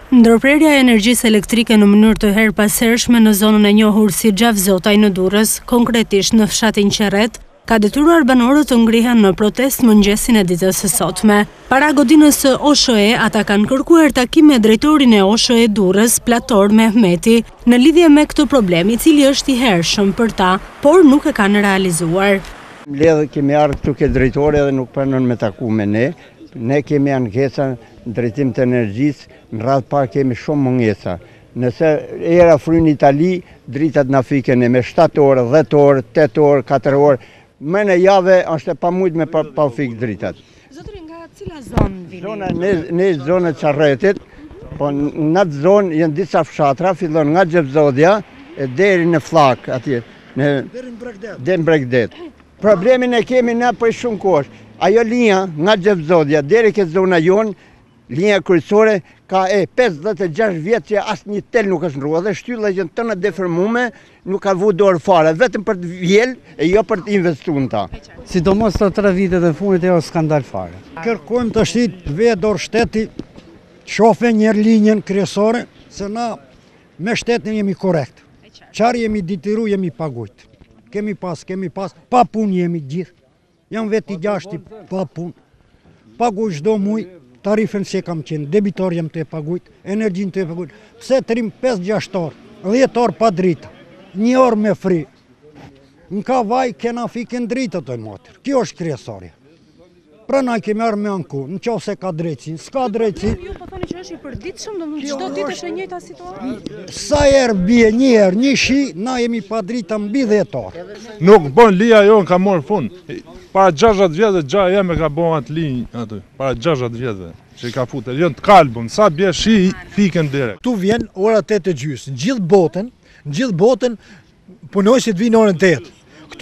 Ndërprerja e energjisë elektrike në mënyrë të herpasershme në zonën e njohur si Gjavzotaj në Durrës, konkretisht në fshatin Qerret, ka detyruar banorët të ngrihen në protestë mëngjesin e ditës së sotme. Para godinës së OSHE, ata kanë kërkuar takim me drejtorin e OSHE Durrës, Plator Mehmeti, në lidhje me këtë problem, i cili është i hershëm për ta, por nuk e kanë realizuar. Ledhe kemi ardhur këtu ke drejtori dhe nuk pranon me taku me ne. Ne kemi ankesa në drejtim të energjisë, në radhë parë kemi shumë mungesa. Nëse era fryn në Itali, dritat na fiken me 7 orë, 10 orë, 8 orë, 4 orë. Më në javë është e pamujt me pa fik dritat. Zotëri, nga cila zonë vini? Në zonë e Qerretit, po në atë zonë janë disa fshatra, fillon nga Gjevzodja e deri në Flak, atje, deri në Bregdet. Problemin e kemi ne për shumë kohësh. Ajo linja nga Gjevzodja deri ke zona jonë, linja kryesore ka 56 vjetë që asë një tel nuk është ndrua dhe shtylla që të në deformume nuk ka vu dorë fare, vetëm për të vjel e jo për të investu në ta. Sidomos të 3 vite dhe funit e o skandal fare. Kërkojmë të shtit vetë dorë shteti, shofe njerë linjën kryesore, se na me shtetin jemi korekt. Qarë jemi ditiru, jemi pagujt. Kemi pas, pa pun jemi gjithë. Jam veti 6 pa pun. Paguj çdo muj, tarifën se kam qenë, debitor jam të e pagujt, energjin të e pagujt. Pse trim 5-6 orë, 10 orë pa drita, 1 orë me fri. Në ka vaj, kena fiken drita të motër. Kjo është kryesorja. Pra na kemi arë me anku, në qo se ka drejtësin, s'ka drejtësin. Ju po thoni që është i përditshëm, domethënë çdo ditë është e njëjta situatë. Sa herë bie një herë, një shi, na jemi pa drita mbi 10 orë. Nuk bën lija jonë ka morë fund. Para 60 vjetë gja jeme ka bon atë linjë aty. Para 60 vjetë që i ka futë. Jënë të kalbën, sa bje shi, fiken direkt. Tu vjen ora 8:30, në gjithë botën punojësit vinë orën 8.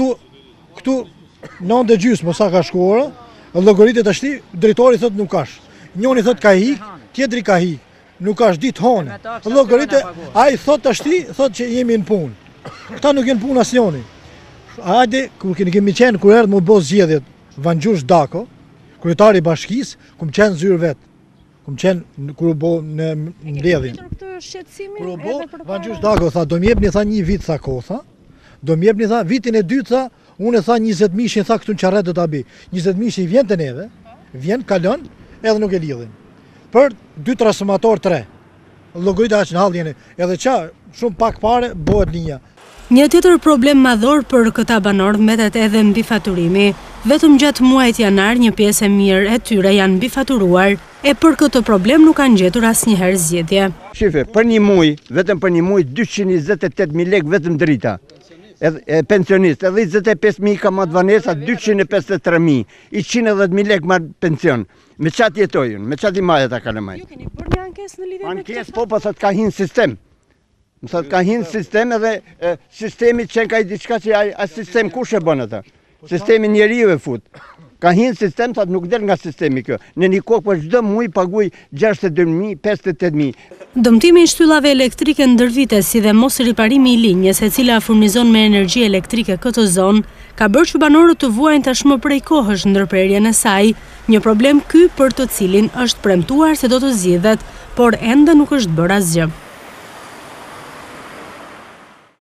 Këtu 9:30 mosa ka shku ora, llogaritë të shti, drejtori thot nuk kash. Njoni thot ka hik, tjetri ka hik. Nuk kash ditë hone. Llogaritë ai thot të shti, thot që jemi në punë. Këta nuk jenë punë asnjëri. Hajde, kur kemi qenë, kur erdhë më bëz zgjedhjet, Vangjush Dako, kryetari i bashkisë, kum qenë zyrë vetë. Kum qenë kur u bo në mbledhjen. Kur u bo, Vangjush Dako tha, do m'jepni tha 1 vit tha kohë, tha. Do m'jepni tha vitin e dytë tha, unë tha 20.000 tha këtu në Qerret do ta bëj. 20.000 i vjen te neve, vjen kalon, edhe nuk e lidhin. Për 2 transformator 3. Llogarita që në hall jeni, edhe ça shumë pak pare bëhet linja. Një tjetër problem madhor për këta banor mbetet edhe mbifaturimi. Vetëm gjatë muajit janar një pjesë e mirë e tyre janë mbifaturuar e për këtë problem nuk kanë gjetur asnjëherë zgjidhje. Shife, për një muaj, vetëm për një muaj 228.000 lekë vetëm drita. E pensionist, edhe 25.000 ka matë vanesa, 253.000, i 110.000 lekë marë pension. Me qatë jetojnë, me qatë i majet a kalemaj. Ju keni bërë një ankesë në lidhje me këtë? Ankesë, po thot ka hinë sistem. Më thot ka hinë sistem edhe sistemi qenë ka i diçka që a sistem kush e bënë ata? Sistemi njeriu e fut. Ka hinë sistem, thot nuk del nga sistemi kjo. Në një kokë për çdo muaj paguaj 62.000, 58.000. Dëmtimi i shtyllave elektrike ndër vite si dhe mos riparimi i linjës e cila furnizon me energji elektrike këtë zonë, ka bërë që banorët të vuajnë tashmë prej kohësh ndërprerjen e saj, një problem ky për të cilin është premtuar se do të zgjidhet, por ende nuk është bërë asgjë.